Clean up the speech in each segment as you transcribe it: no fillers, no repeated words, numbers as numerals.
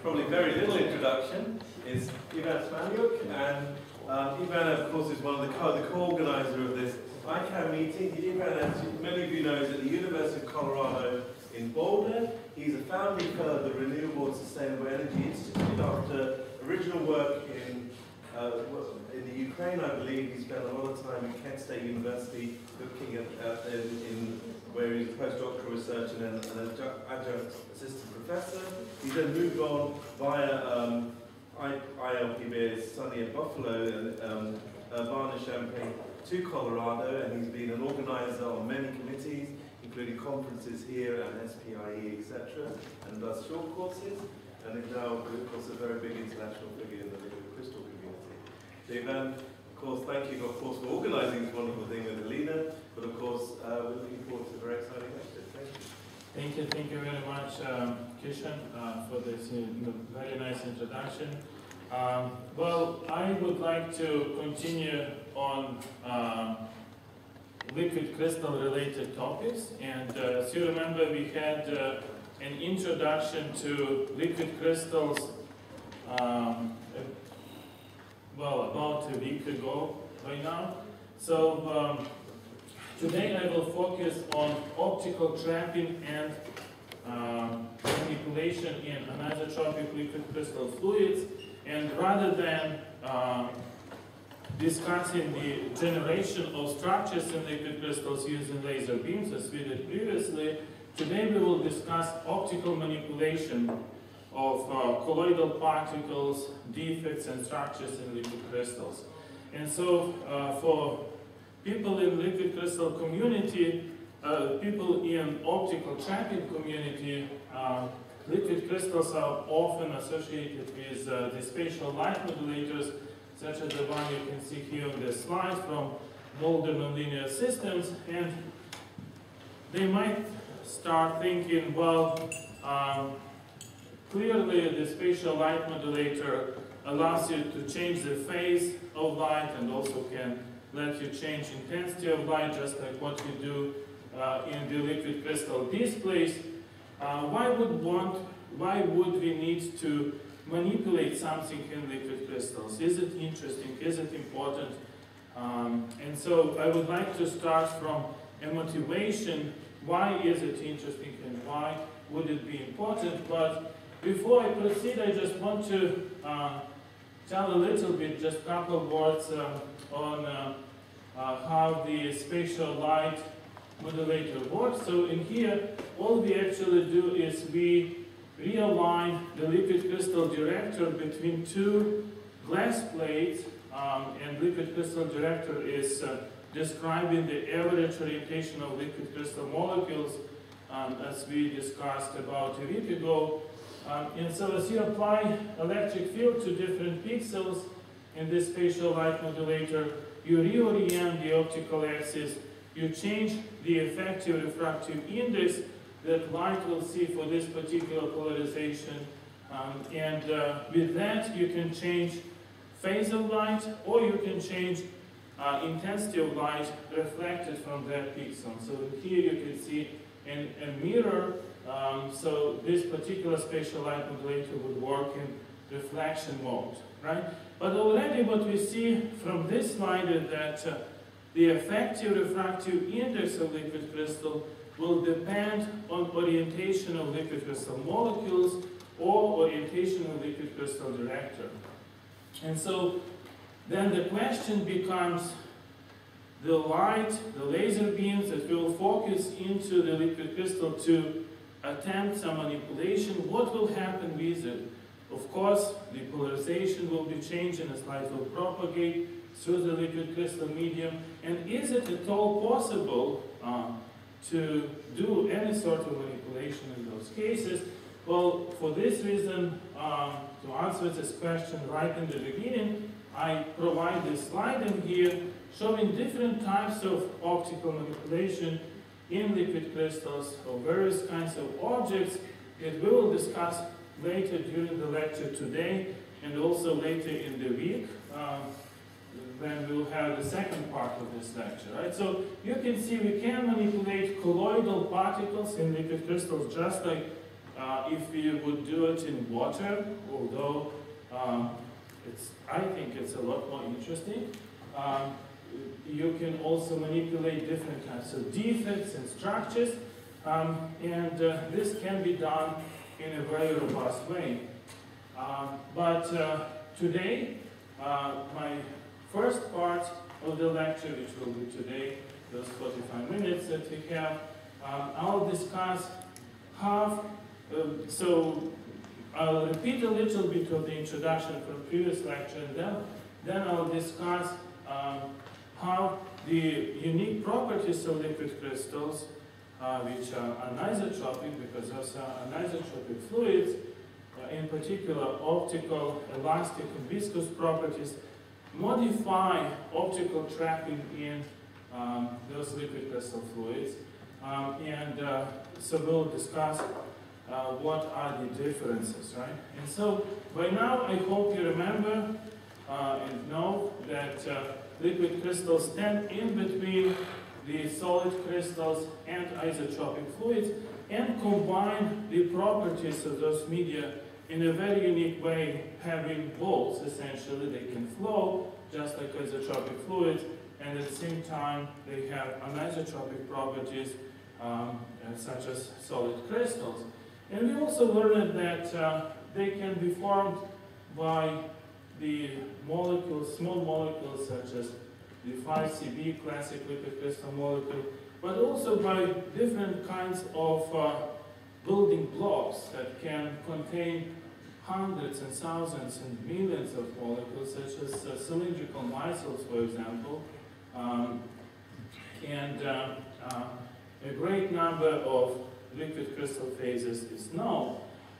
probably very little introduction, is Ivan Smaniuk, and Ivan, of course, is one of the co-organizer of this ICANN meeting. Ivan, as many of you know, is at the University of Colorado in Boulder. He's a founding fellow of the Renewable and Sustainable Energy Institute. After original work in the Ukraine, I believe, he spent a lot of time at Kent State University looking at where he's a postdoctoral researcher and an adjunct assistant professor. He then moved on via ILPB, Sunny at Buffalo, and Urbana-Champaign to Colorado, and he's been an organizer on many committees, including conferences here and SPIE, etc., and does short courses, and is now, of course, a very big international figure in the liquid crystal community. So, Ivan, of course, thank you, of course, for organizing this wonderful thing with Alina, but of course, we're looking forward to a very exciting lecture. Thank you. Thank you very much, Kishan, for this very nice introduction. Well, I would like to continue on liquid crystal related topics, and as you remember, we had an introduction to liquid crystals well, about a week ago by now. So today I will focus on optical trapping and manipulation in anisotropic liquid crystal fluids, and rather than discussing the generation of structures in liquid crystals using laser beams as we did previously, today we will discuss optical manipulation of colloidal particles, defects, and structures in liquid crystals. And so for people in liquid crystal community, people in optical trapping community, liquid crystals are often associated with the spatial light modulators, such as the one you can see here on the slide from Mulder Nonlinear Systems, and they might start thinking, well, clearly the spatial light modulator allows you to change the phase of light and also can let you change intensity of light, just like what you do in the liquid crystal displays. Why would we need to manipulate something in liquid crystals? Is it interesting? Is it important? And so I would like to start from a motivation. Why is it interesting and why would it be important? But before I proceed, I just want to tell a little bit, just a couple of words on how the spatial light modulator works. So in here, all we actually do is we realign the liquid crystal director between two glass plates, and liquid crystal director is describing the average orientation of liquid crystal molecules, as we discussed about a week ago. And so as you apply electric field to different pixels in this spatial light modulator, you reorient the optical axis, you change the effective refractive index that light will see for this particular polarization, and with that you can change phase of light, or you can change intensity of light reflected from that pixel. So here you can see a mirror, so this particular spatial light modulator would work in reflection mode, right? But already what we see from this slide is that the effective refractive index of liquid crystal will depend on orientation of liquid crystal molecules or orientation of liquid crystal director. And so then the question becomes, the light, the laser beams that will focus into the liquid crystal to attempt some manipulation, what will happen with it? Of course, the polarization will be changing as light will propagate through the liquid crystal medium. And is it at all possible to do any sort of manipulation in those cases? Well, for this reason, to answer this question right in the beginning, I provide this slide in here showing different types of optical manipulation in liquid crystals of various kinds of objects that we will discuss later during the lecture today and also later in the week when we'll have the second part of this lecture, right? So you can see we can manipulate colloidal particles in liquid crystals just like if we would do it in water, although I think it's a lot more interesting. You can also manipulate different types of defects and structures, and this can be done in a very robust way. But today, my first part of the lecture, which will be today, those 45 minutes that we have, I'll discuss how, so I'll repeat a little bit of the introduction from previous lecture, and then I'll discuss how the unique properties of liquid crystals, which are anisotropic, because those are anisotropic fluids, in particular optical, elastic, and viscous properties, modify optical trapping in those liquid crystal fluids. So we'll discuss what are the differences, right? And so by now I hope you remember and know that liquid crystals stand in between the solid crystals and isotropic fluids and combine the properties of those media in a very unique way, having both. Essentially, they can flow just like isotropic fluids, and at the same time they have anisotropic properties such as solid crystals. And we also learned that they can be formed by the molecules, small molecules such as the 5Cb classic liquid crystal molecule, but also by different kinds of building blocks that can contain hundreds and thousands and millions of molecules, such as cylindrical micelles, for example, and a great number of liquid crystal phases is known.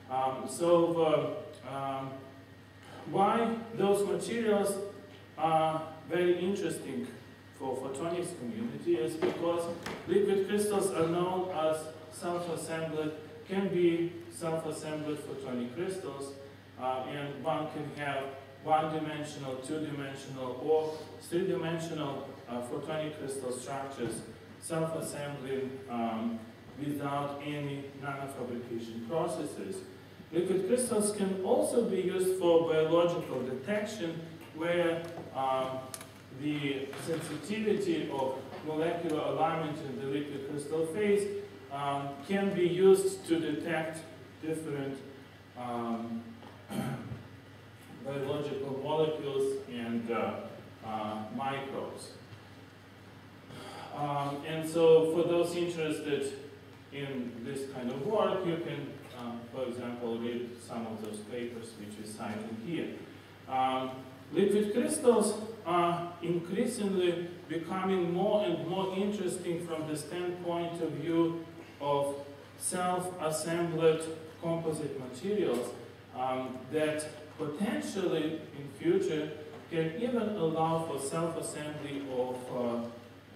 Why those materials are very interesting for photonics community is because liquid crystals are known as self-assembled, can be self-assembled photonic crystals, and one can have one-dimensional, two-dimensional, or three-dimensional photonic crystal structures self-assembling without any nanofabrication processes. Liquid crystals can also be used for biological detection, where the sensitivity of molecular alignment in the liquid crystal phase can be used to detect different biological molecules and microbes. And so for those interested in this kind of work, you can, for example, read some of those papers which we cited here. Liquid crystals are increasingly becoming more and more interesting from the standpoint of view of self-assembled composite materials that potentially in future can even allow for self-assembly of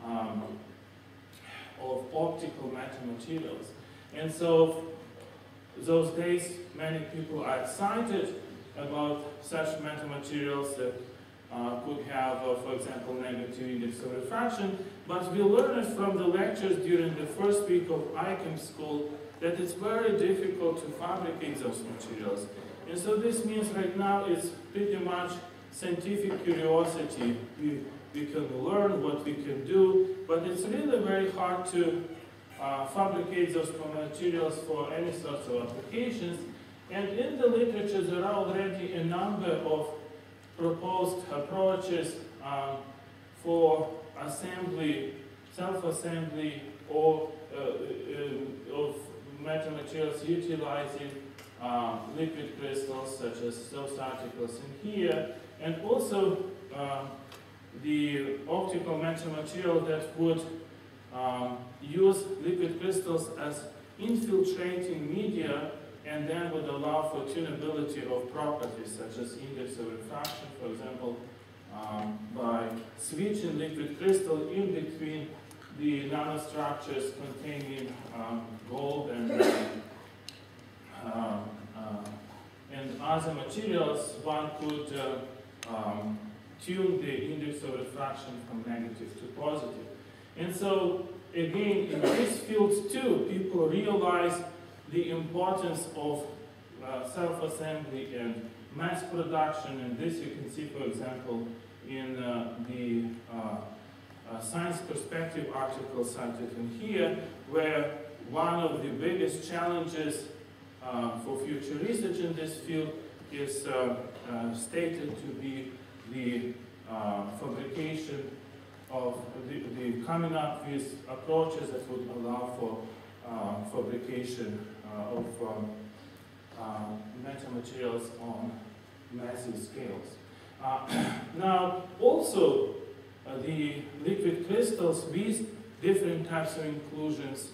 optical metamaterials. And so those days many people are excited about such metamaterials that could have, for example, negative index of refraction, but we learned from the lectures during the first week of ICHEM school that it's very difficult to fabricate those materials. And so this means right now it's pretty much scientific curiosity. We can learn what we can do, but it's really very hard to fabricate those materials for any sorts of applications. And in the literature, there are already a number of proposed approaches for assembly, self-assembly, or of metamaterials utilizing liquid crystals, such as those articles in here, and also the optical metamaterial that would use liquid crystals as infiltrating media and then would allow for tunability of properties such as index of refraction, for example, by switching liquid crystal in between the nanostructures containing gold and other materials. One could tune the index of refraction from negative to positive. And so, again, in this field too, people realize the importance of self-assembly and mass production, and this you can see, for example, in the Science Perspective article cited in here, where one of the biggest challenges for future research in this field is stated to be the fabrication of the coming up with approaches that would allow for fabrication of metamaterials on massive scales. Now, also, the liquid crystals with different types of inclusions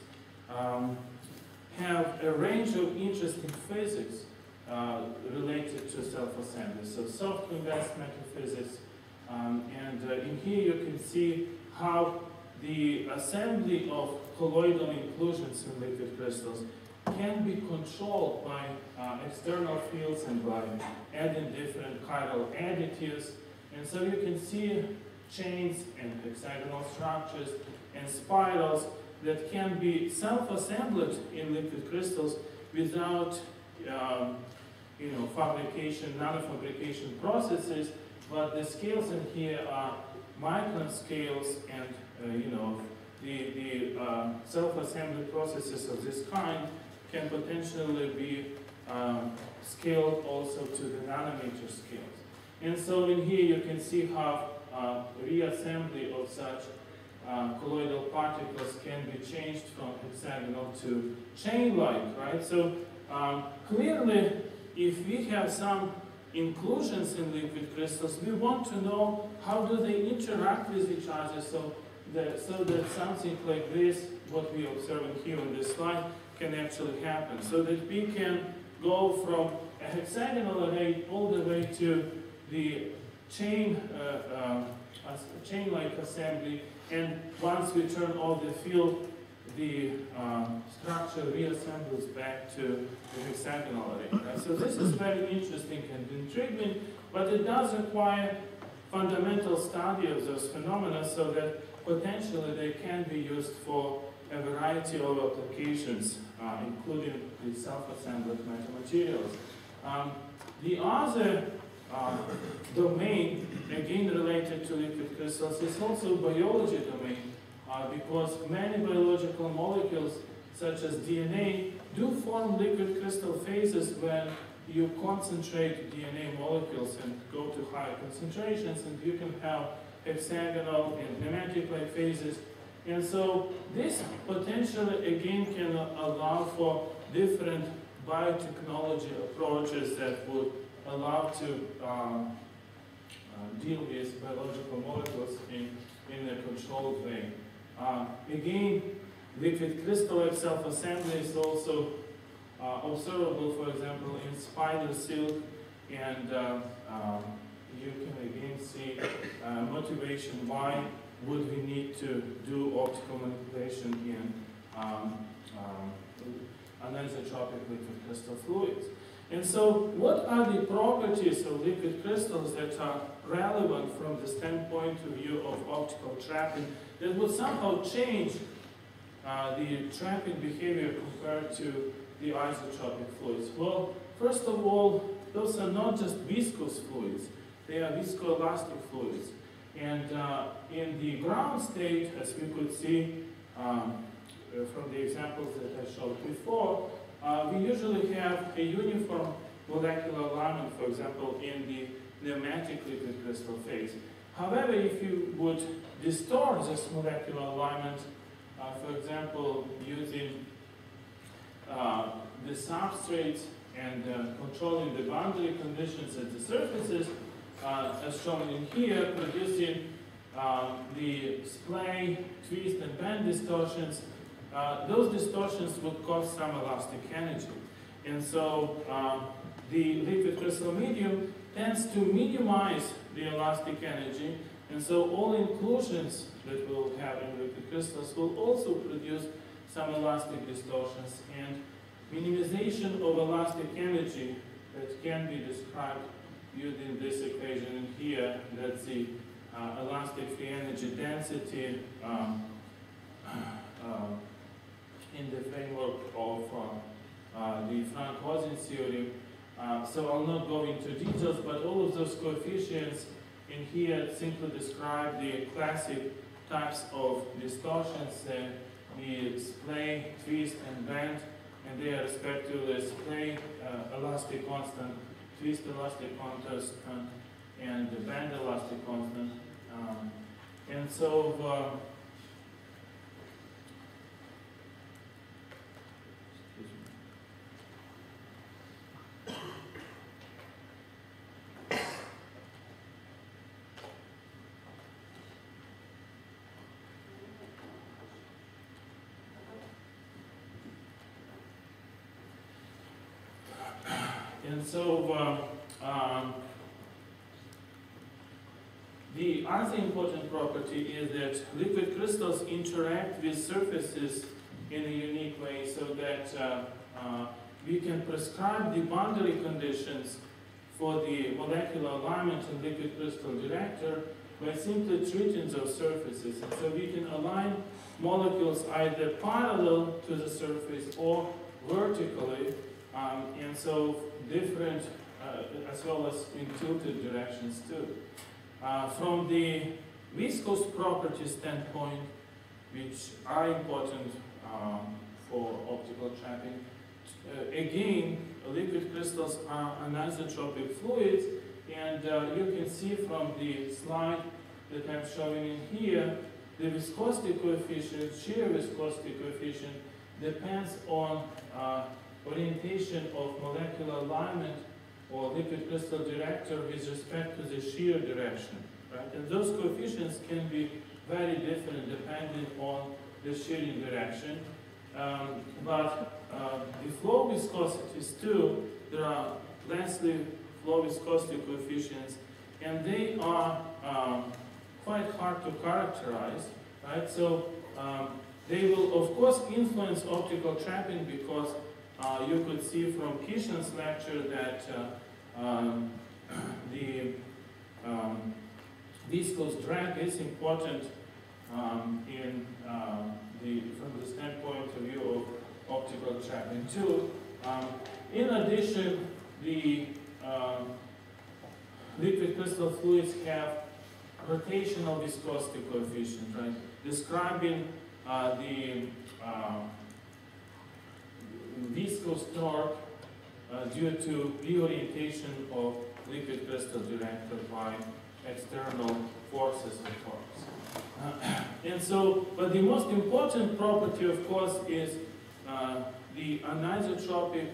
have a range of interesting physics related to self-assembly. So soft convex metal physics, and in here you can see how the assembly of colloidal inclusions in liquid crystals can be controlled by external fields and by adding different chiral additives. And so you can see chains and hexagonal structures and spirals that can be self-assembled in liquid crystals without fabrication, nanofabrication processes, but the scales in here are micron scales, and the self-assembly processes of this kind can potentially be scaled also to the nanometer scales. And so in here you can see how reassembly of such colloidal particles can be changed from hexagonal to chain-like, right? So clearly, if we have some inclusions in liquid crystals, we want to know how do they interact with each other so that something like this, what we observe here on this slide, can actually happen. So that we can go from a hexagonal array all the way to the chain-like assembly, and once we turn off the field, the structure reassembles back to the hexagonal array. Right? So this is very interesting and intriguing, but it does require fundamental study of those phenomena so that potentially they can be used for a variety of applications, including the self-assembled metamaterials. The other domain, again related to liquid crystals, is also biology domain, because many biological molecules, such as DNA, do form liquid crystal phases when you concentrate DNA molecules and go to higher concentrations, and you can have hexagonal and nematic-like phases. And so this potentially, again, can allow for different biotechnology approaches that would allow to deal with biological molecules in a controlled way. Again, liquid crystalline self-assembly is also observable, for example, in spider silk, and you can again see motivation why would we need to do optical manipulation in anisotropic liquid crystal fluids. And so what are the properties of liquid crystals that are relevant from the standpoint of view of optical trapping that would somehow change the trapping behavior compared to the isotropic fluids? Well, first of all, those are not just viscous fluids, they are viscoelastic fluids. And in the ground state, as we could see from the examples that I showed before, we usually have a uniform molecular alignment, for example, in the pneumatic liquid crystal phase. However, if you would distort this molecular alignment, for example, using the substrates and controlling the boundary conditions at the surfaces, as shown in here, producing the splay, twist, and bend distortions, those distortions would cause some elastic energy. And so the liquid crystal medium tends to minimize the elastic energy, and so all inclusions that we'll have in liquid crystals will also produce some elastic distortions, and minimization of elastic energy that can be described using this equation in here. That's the elastic free energy density in the framework of the Frank-Rosin theorem. So I'll not go into details, but all of those coefficients in here simply describe the classic types of distortions, the splay, twist, and bend, and they are respectively splay elastic constant, twist elastic constant, and the band elastic constant. And so the other important property is that liquid crystals interact with surfaces in a unique way, so that we can prescribe the boundary conditions for the molecular alignment in liquid crystal detector by simply treating those surfaces. And so we can align molecules either parallel to the surface or vertically, and so different as well as in tilted directions too. From the viscous property standpoint, which are important for optical trapping, again, liquid crystals are anisotropic fluids, and you can see from the slide that I'm showing in here, the viscosity coefficient, shear viscosity coefficient, depends on orientation of molecular alignment or liquid crystal detector with respect to the shear direction, right? And those coefficients can be very different depending on the shearing direction. But the flow viscosities too, there are Leslie flow viscosity coefficients, and they are quite hard to characterize, right? So they will of course influence optical trapping, because you could see from Kishan's lecture that the viscous drag is important from the standpoint of view of optical trapping too. In addition, the liquid crystal fluids have rotational viscosity coefficient, right? Describing the viscous torque due to reorientation of liquid crystal detector by external forces and torques. And so, but the most important property, of course, is the anisotropy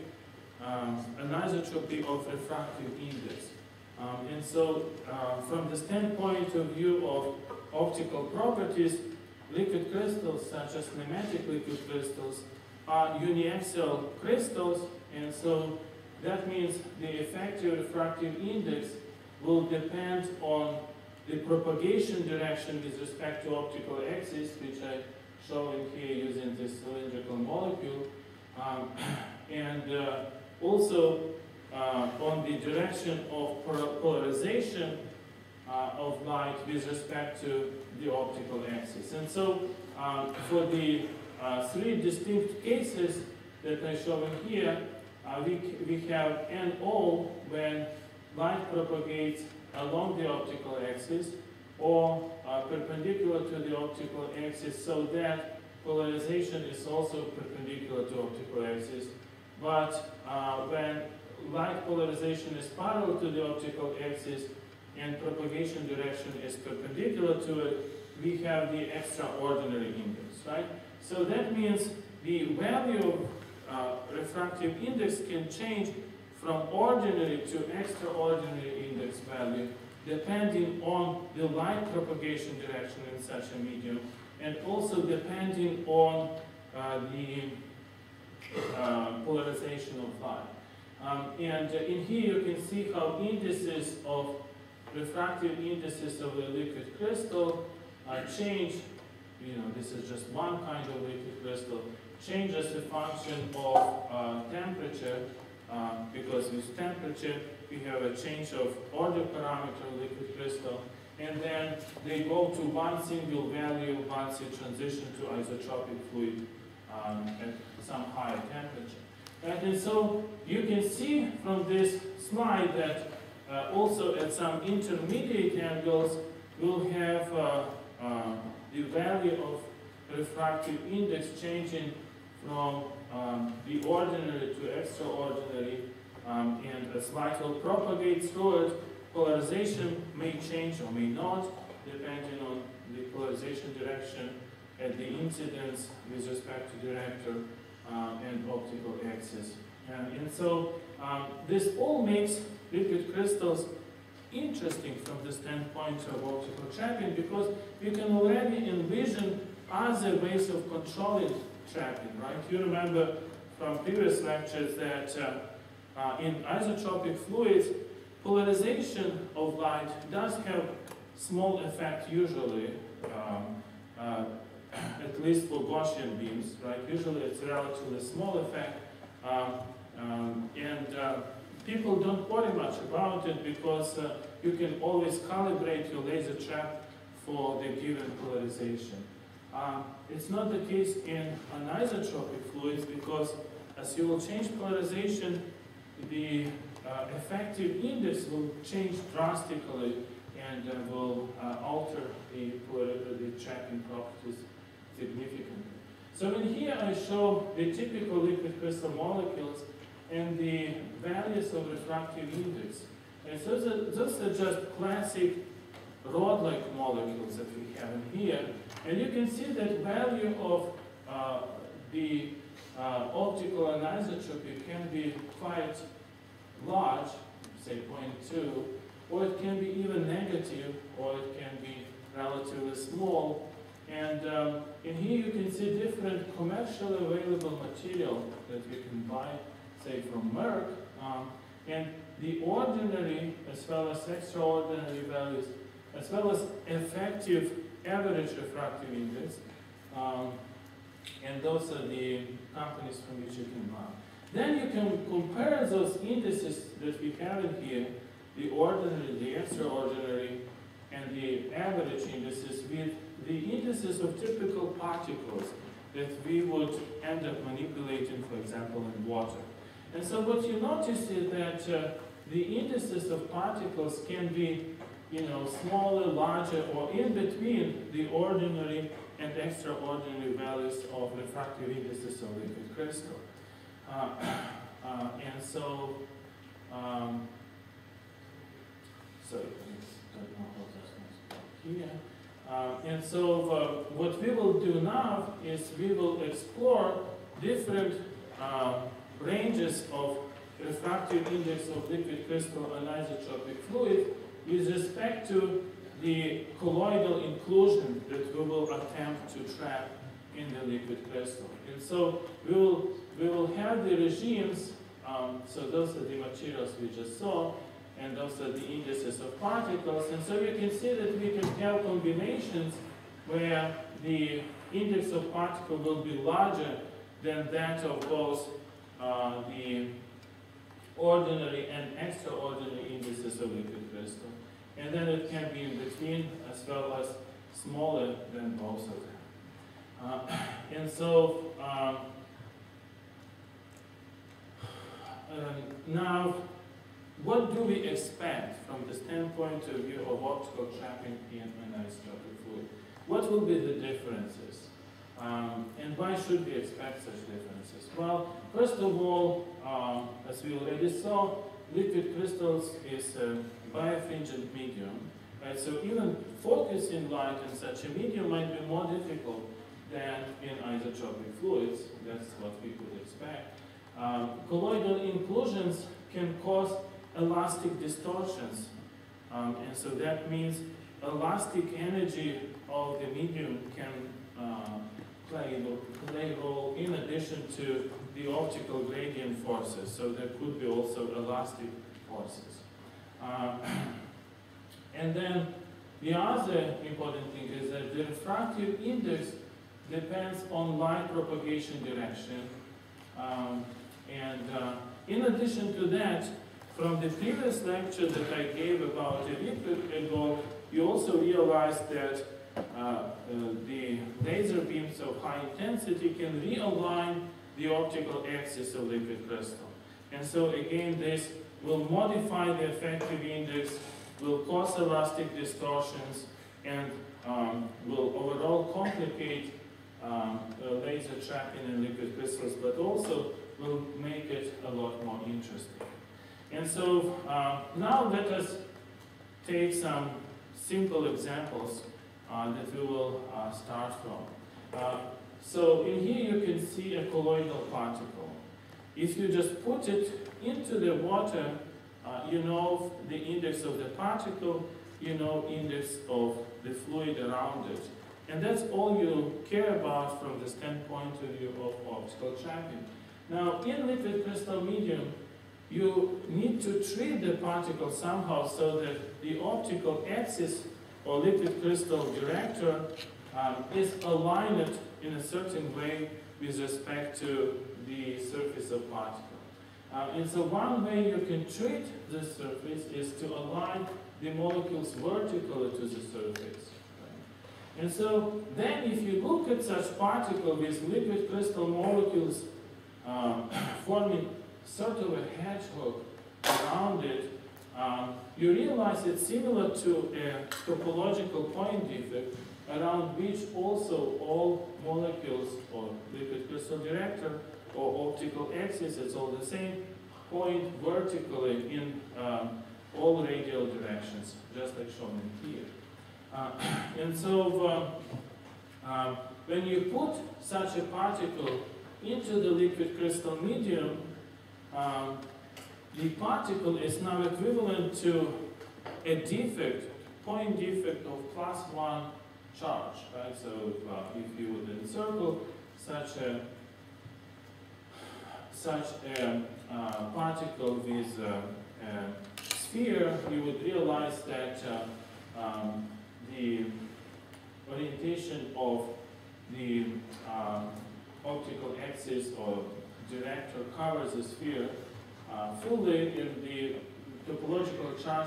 of refractive index. And so, from the standpoint of view of optical properties, liquid crystals, such as nematic liquid crystals, are uniaxial crystals, and so that means the effective refractive index will depend on the propagation direction with respect to optical axis, which I show in here using this cylindrical molecule, and also on the direction of polarization of light with respect to the optical axis. And so for the three distinct cases that I show in here, we have NO when light propagates along the optical axis or perpendicular to the optical axis, so that polarization is also perpendicular to optical axis. But when light polarization is parallel to the optical axis and propagation direction is perpendicular to it, we have the extraordinary index, right? So that means the value of refractive index can change from ordinary to extraordinary index value depending on the light propagation direction in such a medium, and also depending on the polarization of light. And in here you can see how indices of refractive indices of the liquid crystal change. You know, this is just one kind of liquid crystal, change as a function of temperature, because with temperature we have a change of order parameter of liquid crystal, and then they go to one single value once you transition to isotropic fluid at some higher temperature. Right? And so you can see from this slide that also at some intermediate angles, we'll have the value of refractive index changing from the ordinary to extraordinary, and as light will propagate through it, polarization may change or may not, depending on the polarization direction and the incidence with respect to director and optical axis. And so this all makes liquid crystals interesting from the standpoint of optical trapping, because you can already envision other ways of controlling trapping, right? You remember from previous lectures that in isotropic fluids, polarization of light does have small effect usually, at least for Gaussian beams, right? Usually it's a relatively small effect, and people don't worry much about it because you can always calibrate your laser trap for the given polarization. It's not the case in anisotropic fluids because as you will change polarization, the effective index will change drastically and will alter the trapping properties significantly. So in here I show the typical liquid crystal molecules and the values of refractive index. And so those are just classic rod-like molecules that we have in here. And you can see that value of the optical anisotropy can be quite large, say 0.2, or it can be even negative, or it can be relatively small. And in here you can see different commercially available material that you can buy, say from Merck, and the ordinary as well as extraordinary values, as well as effective average refractive index, and those are the companies from which you can buy. Then you can compare those indices that we have in here, the ordinary, the extraordinary, and the average indices with the indices of typical particles that we would end up manipulating, for example, in water. And so what you notice is that the indices of particles can be, smaller, larger, or in between the ordinary and extraordinary values of refractive indices of liquid crystal. And so, and so what we will do now is we will explore different ranges of refractive index of liquid crystal anisotropic fluid with respect to the colloidal inclusion that we will attempt to trap in the liquid crystal. And so we will have the regimes, so those are the materials we just saw, and those are the indices of particles. And so you can see that we can have combinations where the index of particle will be larger than that of both the ordinary and extraordinary indices of liquid crystal. And then it can be in between as well as smaller than both of them. And so now, what do we expect from the standpoint of view of optical trapping in anisotropic fluid? What will be the differences? And why should we expect such differences? Well, first of all, as we already saw, liquid crystals is a birefringent medium. Right? So even focusing light in such a medium might be more difficult than in isotropic fluids. That's what we could expect. Colloidal inclusions can cause elastic distortions. And so that means elastic energy of the medium can play a role in addition to the optical gradient forces. So there could be also elastic forces. And then the other important thing is that the refractive index depends on light propagation direction. In addition to that, from the previous lecture that I gave about a week ago, you also realized that the laser beams of high intensity can realign the optical axis of liquid crystal. And so again, this will modify the effective index, will cause elastic distortions, and will overall complicate laser trapping in liquid crystals, but also will make it a lot more interesting. And so now let us take some simple examples that we will start from. So in here you can see a colloidal particle. If you just put it into the water, you know the index of the particle, you know index of the fluid around it. And that's all you care about from the standpoint of view of optical trapping. Now, in liquid crystal medium, you need to treat the particle somehow so that the optical axis or liquid crystal director is aligned in a certain way with respect to the surface of particle. And so one way you can treat the surface is to align the molecules vertically to the surface. And so then if you look at such particle with liquid crystal molecules forming sort of a hedgehog around it, you realize it's similar to a topological point defect around which also all molecules or liquid crystal director or optical axis, it's all the same, point vertically in all radial directions, just like shown in here. And so when you put such a particle into the liquid crystal medium, the particle is now equivalent to a defect, point defect of +1 charge, right? So if you would encircle such a particle with a sphere, you would realize that the orientation of the optical axis or director covers the sphere fully, in the topological charge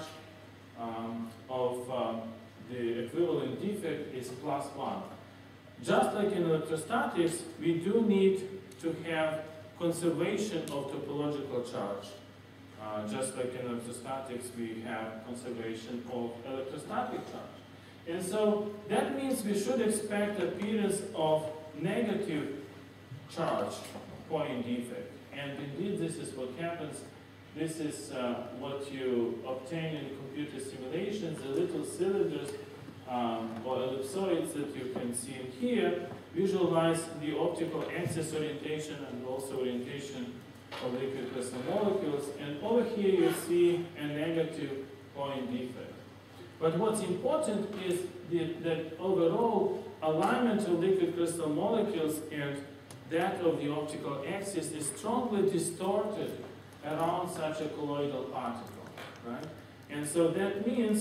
of the equivalent defect is +1. Just like in electrostatics, we do need to have conservation of topological charge. Just like in electrostatics, we have conservation of electrostatic charge. And so that means we should expect appearance of negative charge point defect. And indeed, this is what happens. This is what you obtain in computer simulations. The little cylinders or ellipsoids that you can see in here visualize the optical axis orientation and also orientation of liquid crystal molecules. And over here you see a negative point defect. But what's important is that overall alignment of liquid crystal molecules and that of the optical axis is strongly distorted around such a colloidal particle, right? And so that means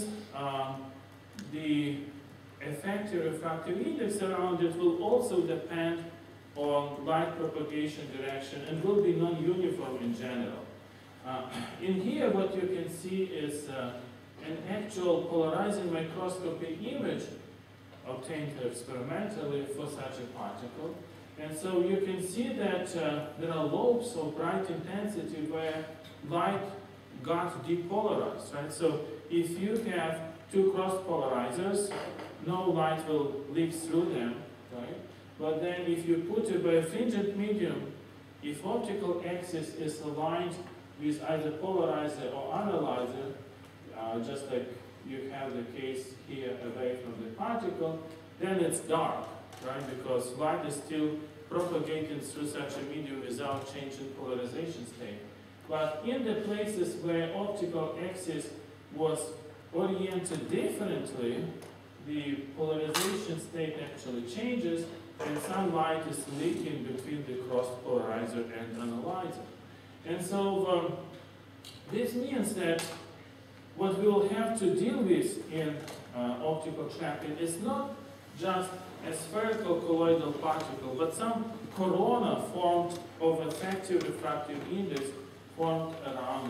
the effective refractive index around it will also depend on light propagation direction and will be non-uniform in general. In here, what you can see is an actual polarizing microscopy image obtained experimentally for such a particle. And so you can see that there are lobes of bright intensity where light got depolarized, right? So if you have two cross polarizers, no light will leak through them, right? But then if you put a birefringent medium, if optical axis is aligned with either polarizer or analyzer, just like you have the case here away from the particle, then it's dark, right? Because light is still propagating through such a medium without changing polarization state. But in the places where optical axis was oriented differently, the polarization state actually changes and some light is leaking between the cross polarizer and analyzer. And so this means that what we will have to deal with in optical trapping is not just a spherical colloidal particle, but some corona formed of effective refractive index formed around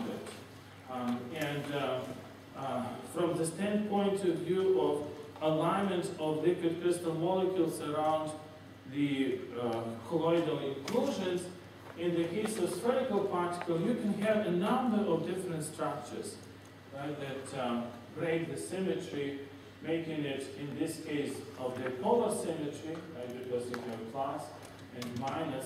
it. From the standpoint of view of alignment of liquid crystal molecules around the colloidal inclusions, in the case of spherical particle, you can have a number of different structures, right, that break the symmetry, making it, in this case, of the polar symmetry, right, because you have plus and minus,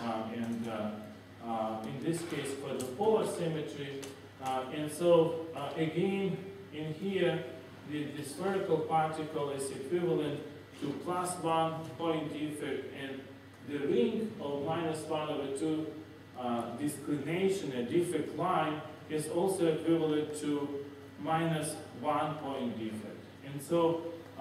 in this case, for the polar symmetry. And so, again, in here, the spherical particle is equivalent to +1 point defect, and the ring of -1/2 disclination, a defect line, is also equivalent to -1 point defect. And so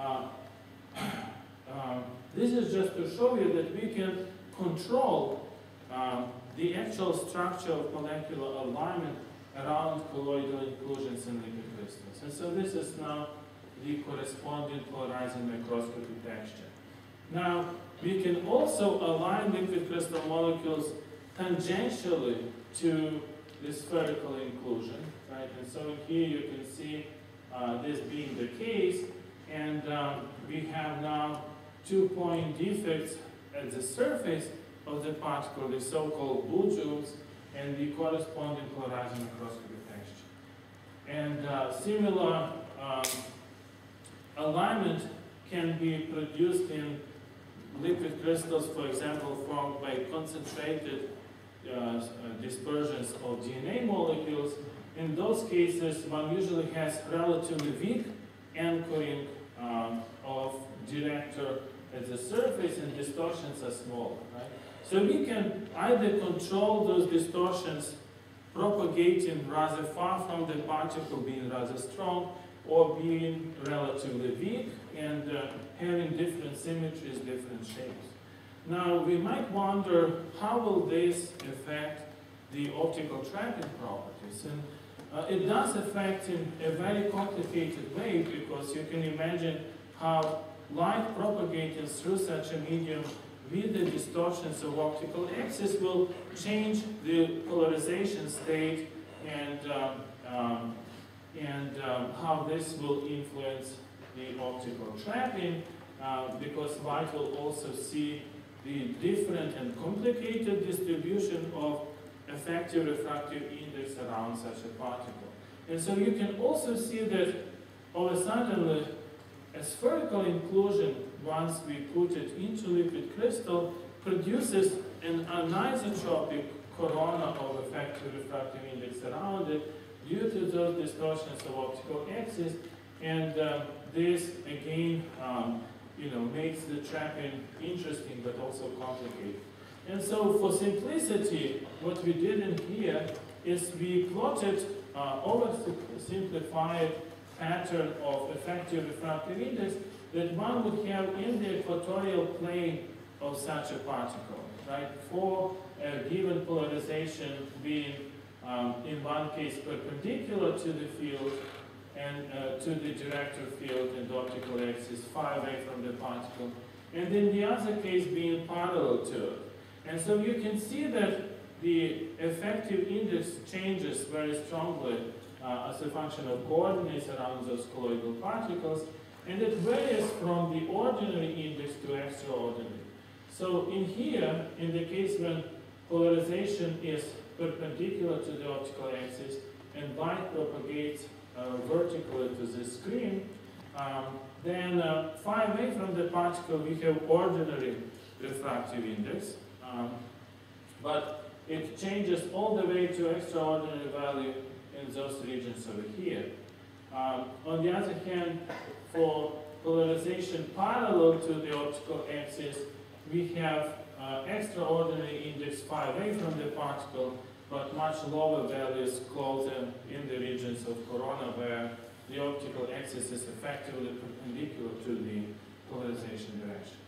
this is just to show you that we can control the actual structure of molecular alignment around colloidal inclusions in liquid crystals. And so this is now the corresponding polarizing microscopy texture. Now, we can also align liquid crystal molecules tangentially to the spherical inclusion, right? And so here you can see this being the case, and we have now 2-point defects at the surface of the particle, the so-called boujoums, and the corresponding polarizing microscopy texture. And similar alignment can be produced in liquid crystals, for example, formed by concentrated dispersions of DNA molecules. In those cases, one usually has relatively weak anchoring of director at the surface, and distortions are small, right? So we can either control those distortions propagating rather far from the particle, being rather strong, or being relatively weak and having different symmetries, different shapes. Now, we might wonder, how will this affect the optical trapping properties? And it does affect in a very complicated way, because you can imagine how light propagating through such a medium with the distortions of optical axis will change the polarization state, and how this will influence the optical trapping, because light will also see the different and complicated distribution of effective refractive index around such a particle. And so you can also see that all of a sudden a spherical inclusion, once we put it into liquid crystal, produces an anisotropic corona of effective refractive index around it due to those distortions of optical axis, and this again makes the trapping interesting but also complicated. And so for simplicity, what we did in here is we plotted oversimplified pattern of effective refractive index that one would have in the equatorial plane of such a particle, right? For a given polarization being, in one case, perpendicular to the field and to the director field and the optical axis far away from the particle, and in the other case being parallel to it. And so you can see that the effective index changes very strongly as a function of coordinates around those colloidal particles, and it varies from the ordinary index to extraordinary. So in here, in the case when polarization is perpendicular to the optical axis and light propagates vertically to the screen, then far away from the particle we have ordinary refractive index, but it changes all the way to extraordinary value in those regions over here. On the other hand, for polarization parallel to the optical axis, we have extraordinary index far away from the particle, but much lower values closer in the regions of corona, where the optical axis is effectively perpendicular to the polarization direction.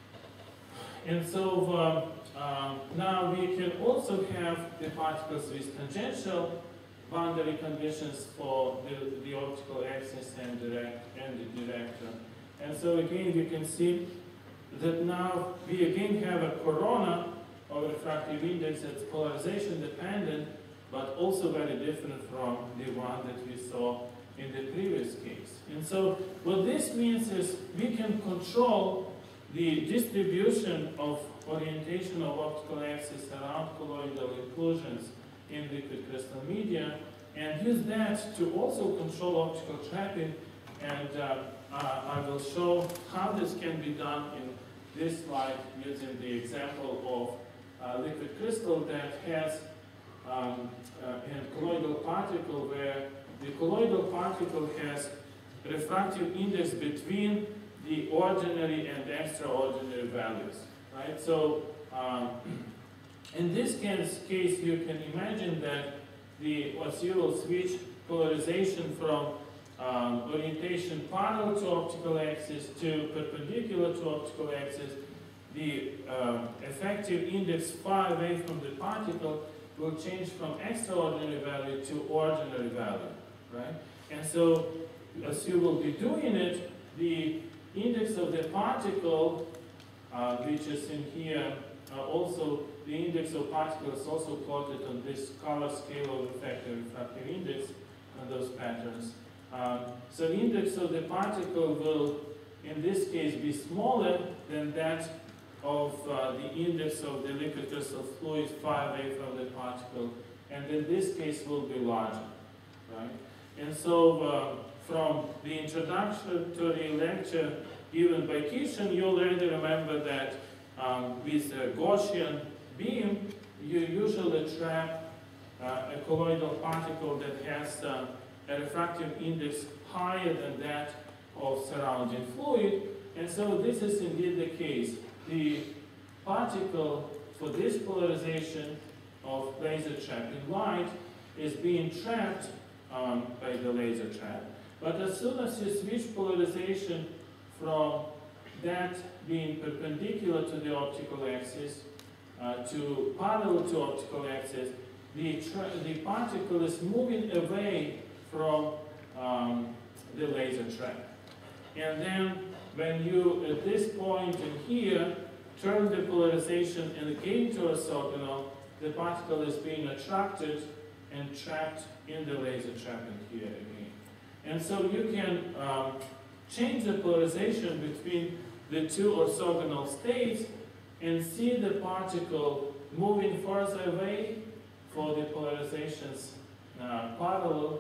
And so now we can also have the particles with tangential boundary conditions for the optical axis and the director. And so again, you can see that now we again have a corona of refractive index that's polarization dependent, but also very different from the one that we saw in the previous case. And so what this means is we can control the distribution of orientation of optical axis around colloidal inclusions in liquid crystal media, and use that to also control optical trapping. And I will show how this can be done in this slide using the example of liquid crystal that has a colloidal particle, where the colloidal particle has refractive index between the ordinary and extraordinary values, right? So in this case, you can imagine that the Oscillal switch polarization from orientation parallel to optical axis to perpendicular to optical axis, the effective index far away from the particle will change from extraordinary value to ordinary value, right? And so, as you will be doing it, the index of the particle, which is in here, also the index of particle is also plotted on this color scale of effective refractive index on those patterns. So index of the particle will, in this case, be smaller than that of the index of the liquid crystal fluid far away from the particle, and in this case will be larger, right? And so from the introductory lecture given by Kishan, you already remember that with a Gaussian beam, you usually trap a colloidal particle that has a refractive index higher than that of surrounding fluid. And so this is indeed the case. The particle for this polarization of laser trapping light is being trapped by the laser trap. But as soon as you switch polarization from that being perpendicular to the optical axis to parallel to optical axis, the particle is moving away from the laser trap. And then when you, at this point in here, turn the polarization and again to orthogonal, the particle is being attracted and trapped in the laser trap in here again. And so you can change the polarization between the two orthogonal states and see the particle moving further away for the polarizations parallel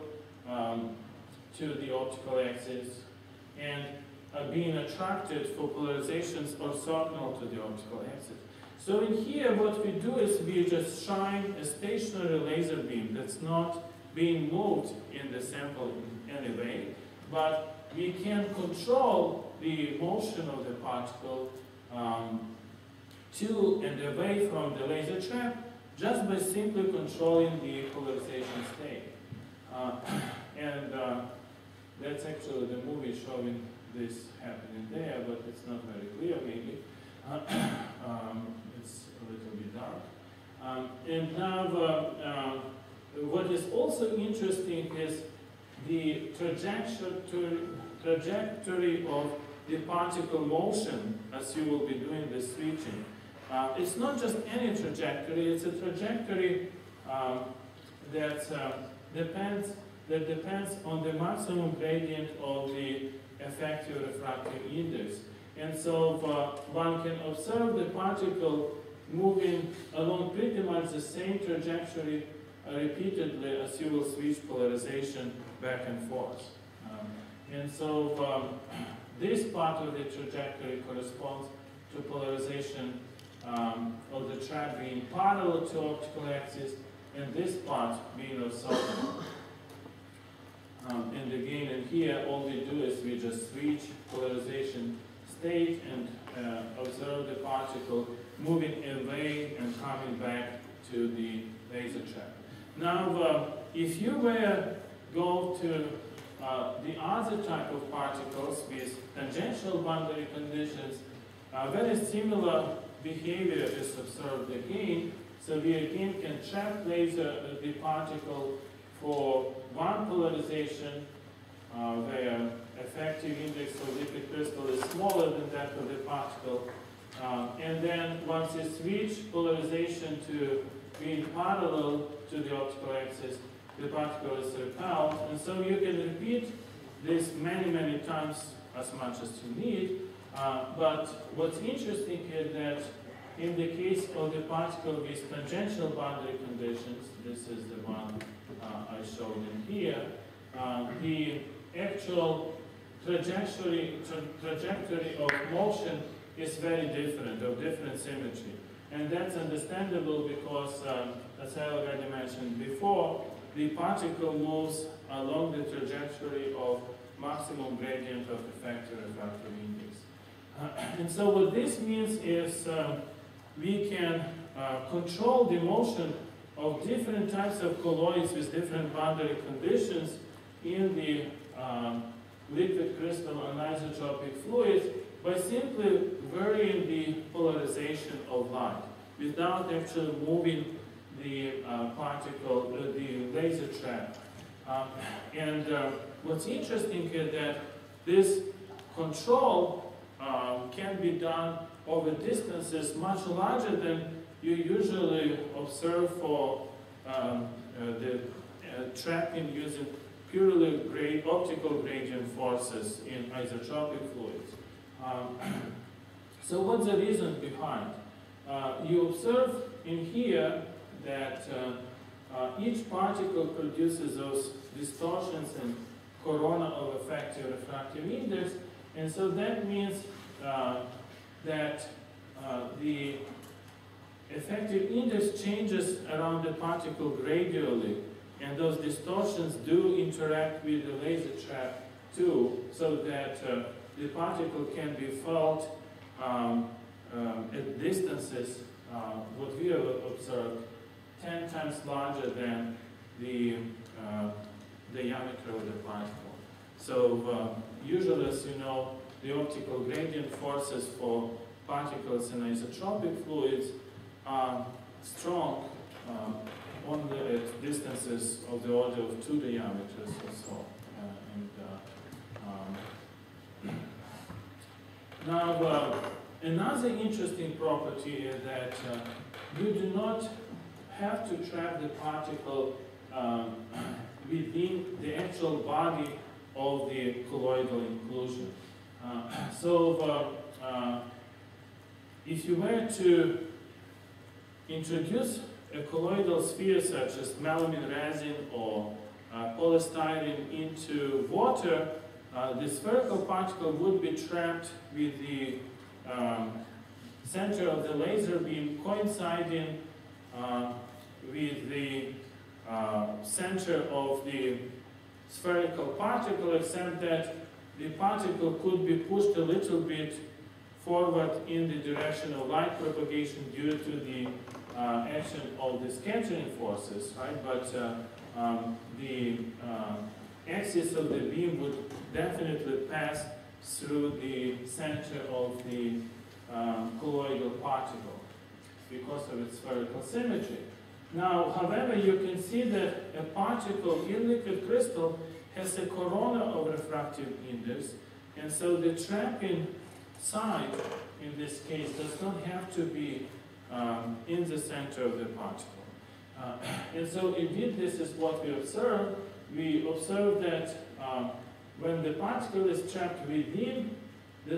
to the optical axis, and being attracted for polarizations orthogonal to the optical axis. So in here, what we do is we just shine a stationary laser beam that's not being moved in the sample in any way, but we can control the motion of the particle to and away from the laser trap just by simply controlling the polarization state. That's actually the movie showing this happening there, but it's not very clear maybe. It's a little bit dark. And now what is also interesting is the trajectory of the particle motion as you will be doing the switching. It's not just any trajectory, it's a trajectory that depends on the maximum gradient of the effective refractive index. And so one can observe the particle moving along pretty much the same trajectory repeatedly as you will switch polarization back and forth. And so this part of the trajectory corresponds to polarization of the trap being parallel to optical axis, and this part being orthogonal. And again, in here, all we do is we just switch polarization state and observe the particle moving away and coming back to the laser trap. Now, if you were go to the other type of particles with tangential boundary conditions, very similar behavior is observed again. So we again can trap laser the particle for one polarization where effective index of liquid crystal is smaller than that of the particle. And then once you switch polarization to being parallel to the optical axis, the particle is repelled. And so you can repeat this many, many times as much as you need But what's interesting is that in the case of the particle with tangential boundary conditions, this is the one I showed in here, the actual trajectory of motion is very different, of different symmetry. And that's understandable because, as I already mentioned before, the particle moves along the trajectory of maximum gradient of effective refractive index. And so what this means is we can control the motion of different types of colloids with different boundary conditions in the liquid crystal anisotropic fluids by simply varying the polarization of light without actually moving the particle, the laser trap. And what's interesting is that this control can be done over distances much larger than you usually observe for the trapping using purely optical gradient forces in isotropic fluids. So what's the reason behind? You observe in here that each particle produces those distortions and corona of effective refractive index, and so that means that the effective index changes around the particle gradually, and those distortions do interact with the laser trap too, so that the particle can be felt at distances, what we have observed, 10 times larger than the diameter of the particle. So usually, as you know, the optical gradient forces for particles in isotropic fluids are strong only at distances of the order of 2 diameters or so. Now, another interesting property is that you do not have to trap the particle within the actual body of the colloidal inclusion. If you were to introduce a colloidal sphere such as melamine resin or polystyrene into water, the spherical particle would be trapped with the center of the laser beam coinciding with the center of the spherical particle, except that the particle could be pushed a little bit forward in the direction of light propagation due to the action of the scattering forces, right? But the axis of the beam would definitely pass through the center of the colloidal particle because of its spherical symmetry. Now, however, you can see that a particle in liquid crystal has a corona of refractive index, and so the trapping side, in this case, does not have to be in the center of the particle. And so indeed, this is what we observe. We observe that when the particle is trapped within the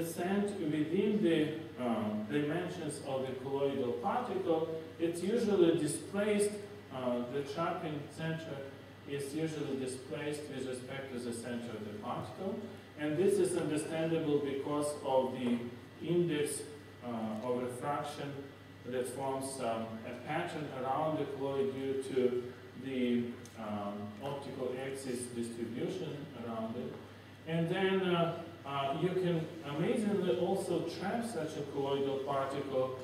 dimensions of the colloidal particle, it's usually displaced, the trapping center is usually displaced with respect to the center of the particle. And this is understandable because of the index of refraction that forms a pattern around the colloid due to the optical axis distribution around it. And then you can amazingly also trap such a colloidal particle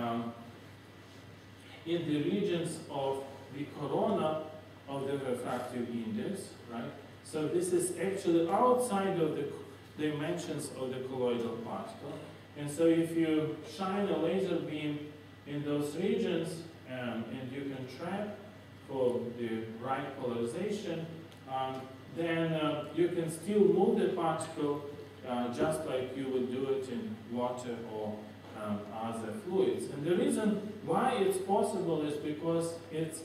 in the regions of the corona of the refractive index, right? So this is actually outside of the dimensions of the colloidal particle. And so if you shine a laser beam in those regions and you can trap for the right polarization, then you can still move the particle just like you would do it in water or other fluids. And the reason why it's possible is because it's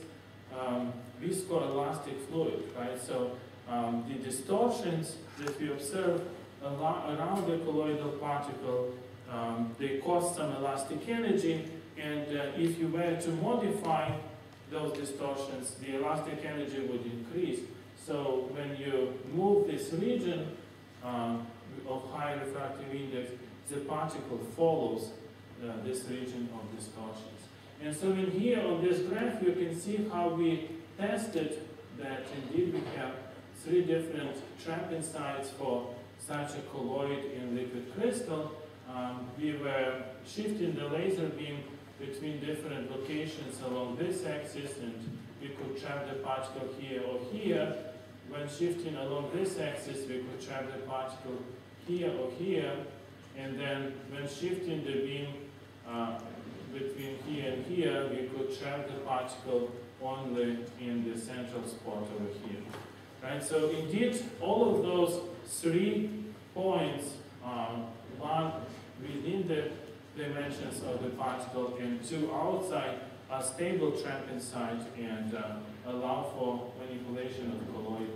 viscoelastic fluid, right? So the distortions that we observe around the colloidal particle, they cause some elastic energy, and if you were to modify those distortions, the elastic energy would increase. So when you move this region of high refractive index, the particle follows this region of distortions. And so in here on this graph, you can see how we tested that indeed we have 3 different trapping sites for such a colloid in liquid crystal. We were shifting the laser beam between different locations along this axis, and we could trap the particle here or here. When shifting along this axis, we could trap the particle here or here, and then when shifting the beam between here and here, we could trap the particle only in the central spot over here. Right? So indeed, all of those 3 points, one within the dimensions of the particle and 2 outside, are stable trapping sites and allow for manipulation of colloid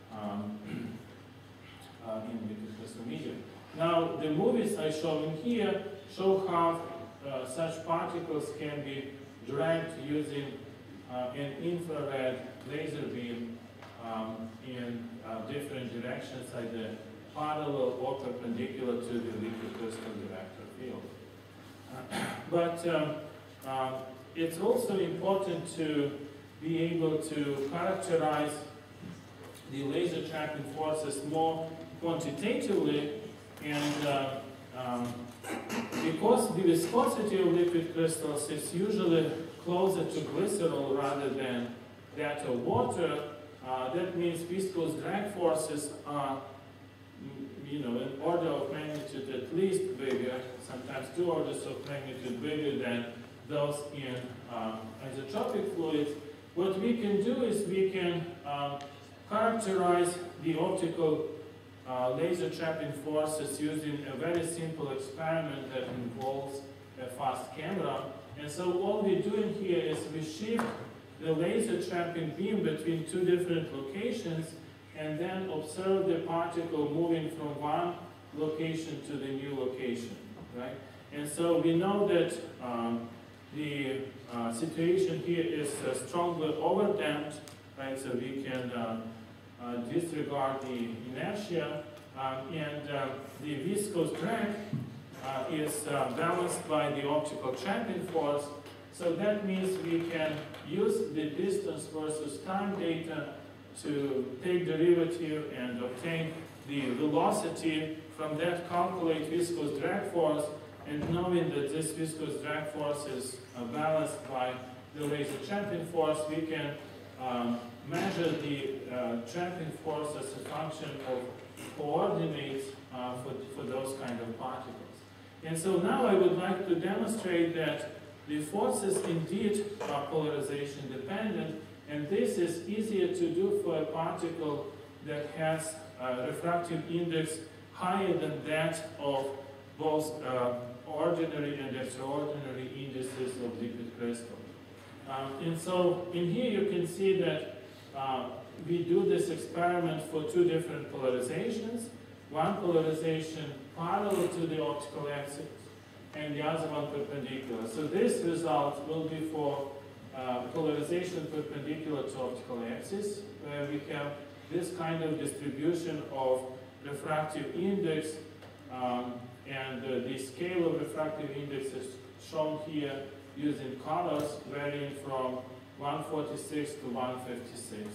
in liquid crystal medium. Now, the movies I show in here show how such particles can be dragged using an infrared laser beam in different directions, either parallel or perpendicular to the liquid crystal director field. But it's also important to be able to characterize the laser trapping forces more quantitatively, and because the viscosity of liquid crystals is usually closer to glycerol rather than that of water, that means viscous drag forces are, an order of magnitude at least bigger, sometimes 2 orders of magnitude bigger than those in isotropic fluids. What we can do is we can characterize the optical laser trapping forces using a very simple experiment that involves a fast camera. And so all we're doing here is we shift the laser trapping beam between 2 different locations and then observe the particle moving from one location to the new location, right? And so we know that the situation here is strongly overdamped, right? So we can disregard the inertia, and the viscous drag is balanced by the optical trapping force. So that means we can use the distance versus time data to take derivative and obtain the velocity. From that, calculate viscous drag force, and knowing that this viscous drag force is balanced by the laser trapping force, we can measure the trapping force as a function of coordinates for those kind of particles. And so now I would like to demonstrate that the forces indeed are polarization dependent, and this is easier to do for a particle that has a refractive index higher than that of both ordinary and extraordinary indices of liquid crystal. And so in here you can see that we do this experiment for 2 different polarizations. One polarization parallel to the optical axis and the other one perpendicular. So this result will be for polarization perpendicular to optical axis, where we have this kind of distribution of refractive index, and the scale of refractive index is shown here using colors varying from 146 to 156.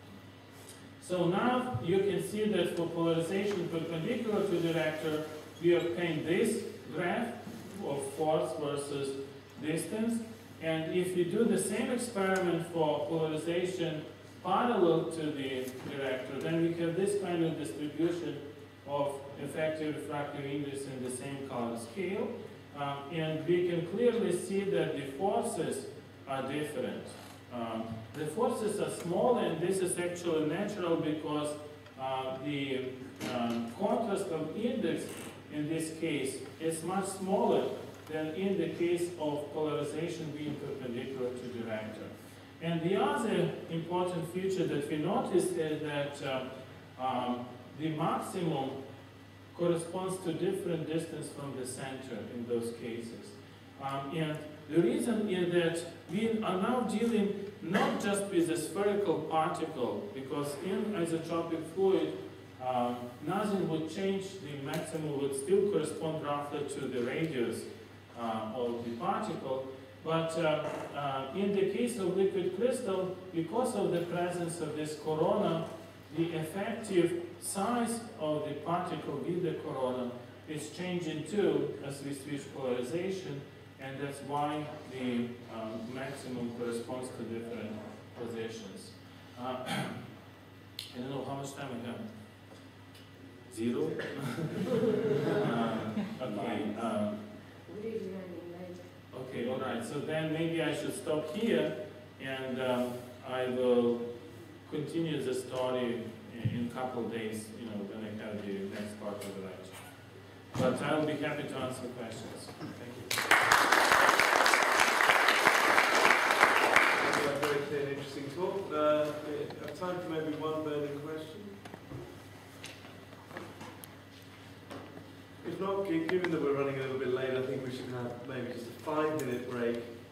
So now you can see that for polarization perpendicular to the reactor, we obtain this graph of force versus distance. And if we do the same experiment for polarization parallel to the reactor, then we have this kind of distribution of effective refractive index in the same color scale. And we can clearly see that the forces are different. The forces are small, and this is actually natural because the contrast of index in this case is much smaller than in the case of polarization being perpendicular to the reactor. And the other important feature that we noticed is that the maximum corresponds to different distance from the center in those cases. And the reason is that we are now dealing not just with a spherical particle, because in isotropic fluid, nothing would change. The maximum would still correspond roughly to the radius of the particle. But in the case of liquid crystal, because of the presence of this corona, the effective size of the particle with the corona is changing too as we switch polarization, and that's why the maximum corresponds to different positions. I don't know how much time I have. 0? Okay. Okay, all right. So then maybe I should stop here, and I will continue the story in a couple of days, you know, when I have the next part of the lecture. But I'll be happy to answer questions. Thank you. Very clear and interesting talk. We have time for maybe one burning question. If not, given that we're running a little bit late, I think we should have maybe just a 5-minute break